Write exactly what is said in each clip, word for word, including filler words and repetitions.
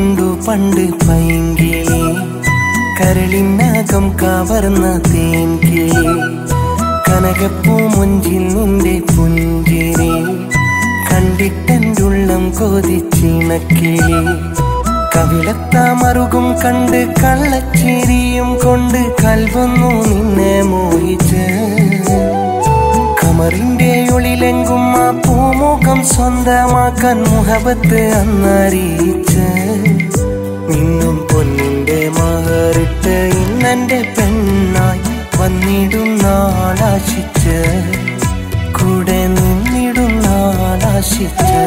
കൊണ്ടു പണ്ട് പൈങ്കിളി കരളിനകം കവർന്ന തേൻകിളി കനകപ്പൂ മുഞ്ചിൽ നിന്റെ പുഞ്ചിരി കണ്ടിട്ടെന്തുള്ളം കൊതിച്ചിണക്കിളി കവിളത്താമറുകും കണ്ട് കള്ളച്ചിരിയും കൊണ്ട് കൽവൊന്നു നിന്നെ മോഹിച്ച് കമറിന്റെ ഉള്ളിലെങ്കും ആ പൂമുഖം സ്വന്തമാക്കാൻ മുഹബത്ത് അന്നറിയിച്ച് നിന്നും പൊന്നിന്റെ മഹറിട്ട് ഇന്നെന്റെ പെണ്ണായി വന്നിടും നാളാശിച്ച് കൂടെ നിന്നിടും നാളാശിച്ച്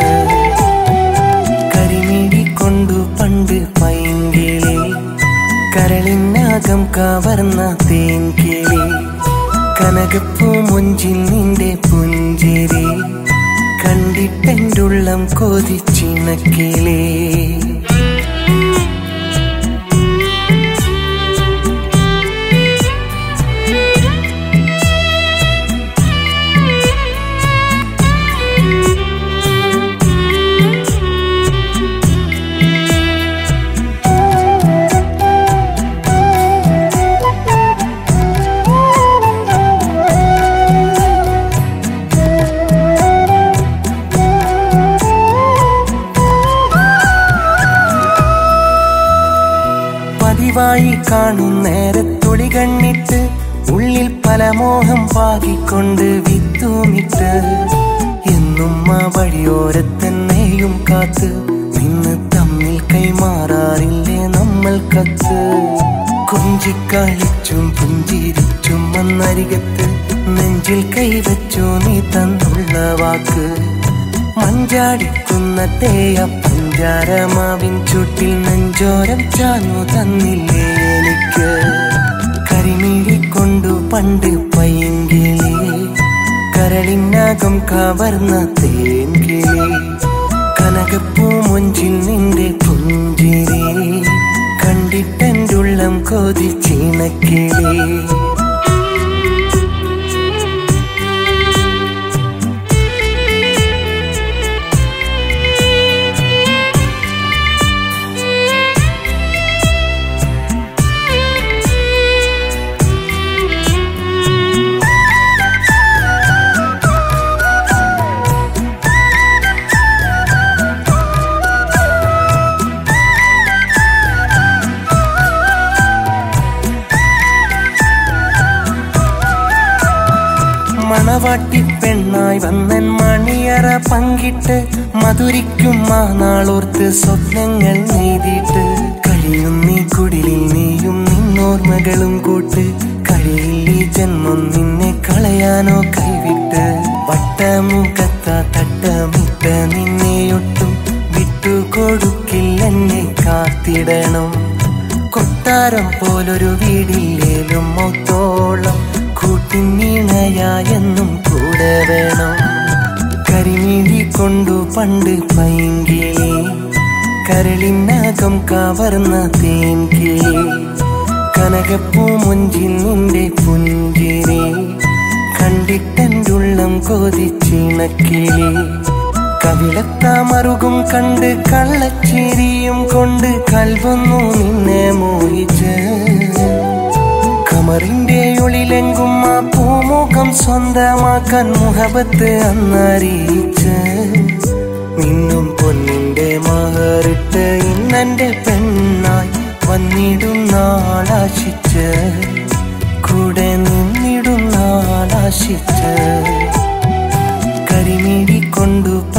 കരിമിഴി കൊണ്ടു പണ്ട് പൈങ്കിളി കരളിനകം കവർന്ന തേൻകിളി കനകപ്പൂ മുഞ്ചിൽ നിന്റെ പുഞ്ചിരി കണ്ടിട്ടെന്തുള്ളം കൊതിച്ചിണക്കിളി പതിവായി കാണും നേരത്തൊളി കണ്ണിട്ട് ഉള്ളിൽ പല മോഹം പാകിക്കൊണ്ട് വിത്തുമിട്ട് എന്നും ആ വഴിയോരത്തന്നെയും കാത്ത് നിന്ന് തമ്മിൽ കൈമാറാറില്ലേ നമ്മൾ കത്ത് കൊഞ്ചിക്കളിച്ചും പുഞ്ചിരിച്ചും വന്നരികത്ത് നെഞ്ചിൽ കൈവച്ചു നീ തന്നുള്ള വാക്ക് മഞ്ചാടിക്കുന്ന തേയ പഞ്ചാരമാവിൻ ചുട്ടിൽ നെഞ്ചോരം ചാഞ്ഞു തന്നില്ലേ എനിക്ക് കരിമിഴി കൊണ്ടു പണ്ട് പൈങ്കിളി കരളിനകം കവർന്ന തേൻകിളി കനകപ്പൂ മുഞ്ചിൽ നിന്റെ പുഞ്ചിരി കണ്ടിട്ടെന്തുള്ളം കൊതിച്ചിണക്കിളി മണവാട്ടി പെണ്ണായി വന്നൻ മണിയറ പങ്കിട്ട് മധുരിക്കും ആ നാളോർത്ത് സ്വപ്നങ്ങൾ നെയ്തിട്ട് കഴിയും നീ കുടിലിൽ നീയും നിന്നോർമ്മകളും കൂട്ട് കഴിയില്ല ഈ ജന്മം നിന്നെ കളയാനോ കൈവിട്ട് വട്ടമുഖത്ത തട്ടമിട്ട നിന്നെയൊട്ടും വിട്ടുകൊടുക്കില്ലെന്നെ കാത്തിടണം കൊട്ടാരം പോലൊരു വീടില്ലേലും മൊത്തോളം കൂട്ടിനീണയായെന്നും കൂടെ വേണം കരിമിഴി കൊണ്ടു പണ്ട് പൈങ്കിളി കരളിനകം കവർന്ന തേൻകിളി കനകപ്പൂ മുഞ്ചിൽ നിന്റെ പുഞ്ചിരി കണ്ടിട്ടെന്തുള്ളം കൊതിച്ചിണക്കിളി കവിളത്താമറുകും കണ്ട് കള്ളച്ചിരിയും കൊണ്ട് കൽവൊന്നു നിന്നെ മോഹിച്ച് കമറിന്റെ ഉള്ളിലെങ്കും ആ പൂമുഖം സ്വന്തമാക്കാൻ മുഹബത്ത് അന്നറിയിച്ച് നിന്നും പൊന്നിന്റെ മഹറിട്ട് ഇന്നെന്റെ പെണ്ണായി വന്നിടും നാളാശിച്ച് കൂടെ നിന്നിടും നാളാശിച്ച് കരിമിഴി കൊണ്ടു